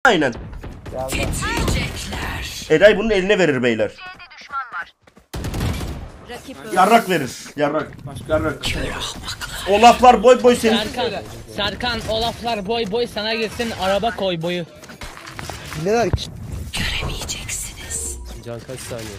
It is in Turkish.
Aynen. Eray bunun eline verir beyler. Yarrak verir. Yarrak. Yarrak. O laflar boy boy senin. Serkan o laflar boy boy sana girsin araba koy boyu. Neler ki? Can kaç saniye?